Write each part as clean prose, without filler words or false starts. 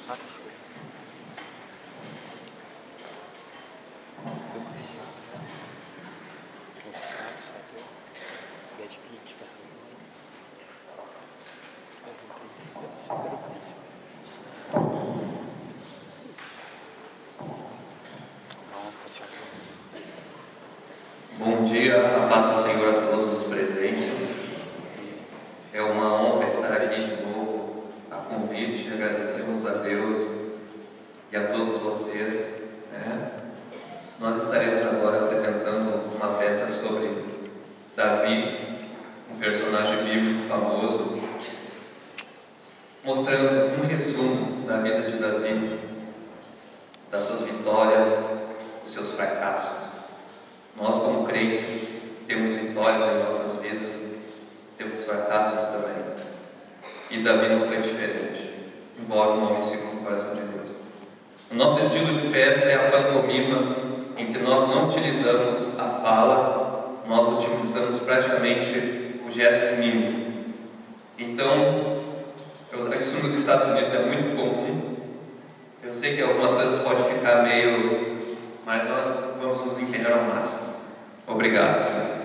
Bom dia, a paz do Senhor a todos os presentes. É uma honra estar aqui de novo a convite. Agradecemos a Deus e a todos vocês, né? Nós estaremos agora apresentando uma peça sobre Davi, um personagem bíblico famoso, mostrando um resumo da vida de Davi, das suas vitórias, dos seus fracassos. Nós, como crentes, temos vitórias em nossas vidas, temos fracassos também. E Davi não foi diferente, embora um homem segundo o coração de Deus. O nosso estilo de peça é a pantomima, em que nós não utilizamos a fala, nós utilizamos praticamente o gesto mímico. Então, isso nos Estados Unidos é muito comum. Eu sei que algumas coisas podem ficar meio, mas nós vamos nos empenhar ao máximo. Obrigado.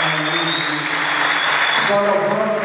God of